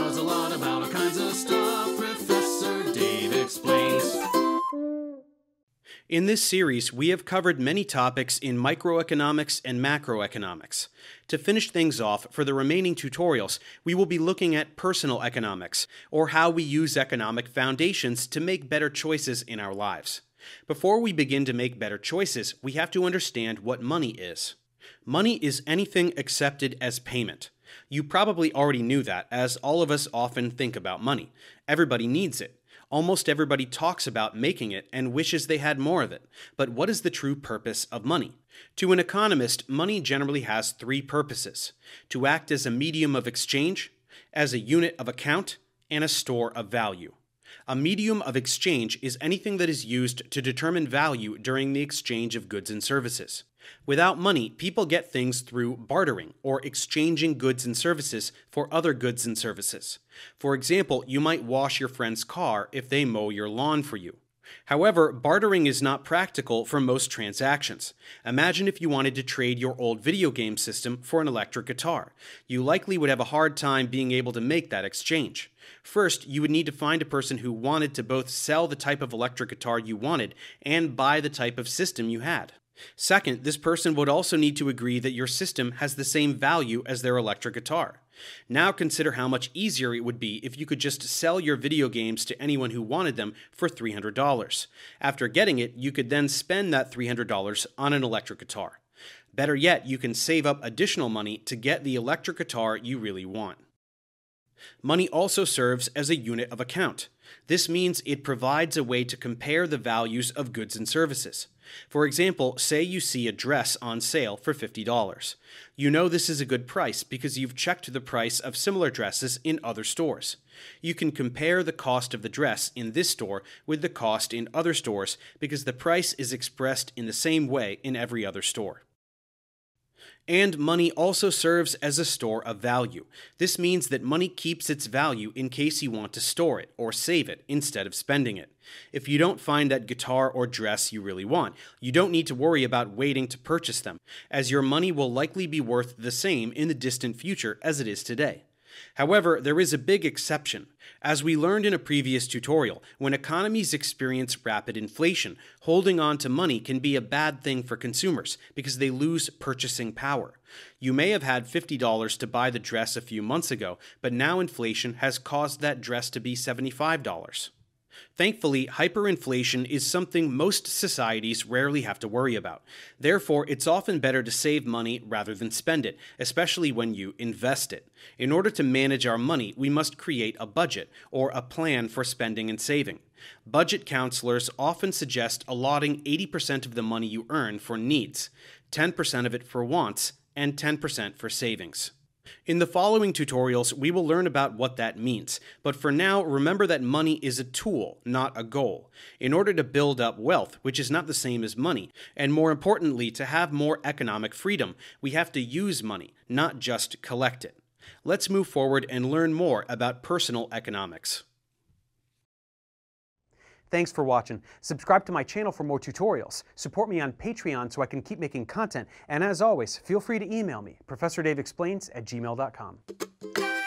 knows a lot about all kinds of stuff. Professor Dave explains. In this series, we have covered many topics in microeconomics and macroeconomics. To finish things off, for the remaining tutorials, we will be looking at personal economics, or how we use economic foundations to make better choices in our lives. Before we begin to make better choices, we have to understand what money is. Money is anything accepted as payment. You probably already knew that, as all of us often think about money. Everybody needs it. Almost everybody talks about making it and wishes they had more of it. But what is the true purpose of money? To an economist, money generally has three purposes: to act as a medium of exchange, as a unit of account, and a store of value. A medium of exchange is anything that is used to determine value during the exchange of goods and services. Without money, people get things through bartering, or exchanging goods and services for other goods and services. For example, you might wash your friend's car if they mow your lawn for you. However, bartering is not practical for most transactions. Imagine if you wanted to trade your old video game system for an electric guitar. You likely would have a hard time being able to make that exchange. First, you would need to find a person who wanted to both sell the type of electric guitar you wanted and buy the type of system you had. Second, this person would also need to agree that your system has the same value as their electric guitar. Now consider how much easier it would be if you could just sell your video games to anyone who wanted them for $300. After getting it, you could then spend that $300 on an electric guitar. Better yet, you can save up additional money to get the electric guitar you really want. Money also serves as a unit of account. This means it provides a way to compare the values of goods and services. For example, say you see a dress on sale for $50. You know this is a good price because you've checked the price of similar dresses in other stores. You can compare the cost of the dress in this store with the cost in other stores because the price is expressed in the same way in every other store. And money also serves as a store of value. This means that money keeps its value in case you want to store it or save it instead of spending it. If you don't find that guitar or dress you really want, you don't need to worry about waiting to purchase them, as your money will likely be worth the same in the distant future as it is today. However, there is a big exception. As we learned in a previous tutorial, when economies experience rapid inflation, holding on to money can be a bad thing for consumers because they lose purchasing power. You may have had $50 to buy the dress a few months ago, but now inflation has caused that dress to be $75. Thankfully, hyperinflation is something most societies rarely have to worry about. Therefore, it's often better to save money rather than spend it, especially when you invest it. In order to manage our money, we must create a budget, or a plan for spending and saving. Budget counselors often suggest allotting 80% of the money you earn for needs, 10% of it for wants, and 10% for savings. In the following tutorials, we will learn about what that means, but for now, remember that money is a tool, not a goal. In order to build up wealth, which is not the same as money, and more importantly, to have more economic freedom, we have to use money, not just collect it. Let's move forward and learn more about personal economics. Thanks for watching. Subscribe to my channel for more tutorials. Support me on Patreon so I can keep making content. And as always, feel free to email me, ProfessorDaveExplains@gmail.com.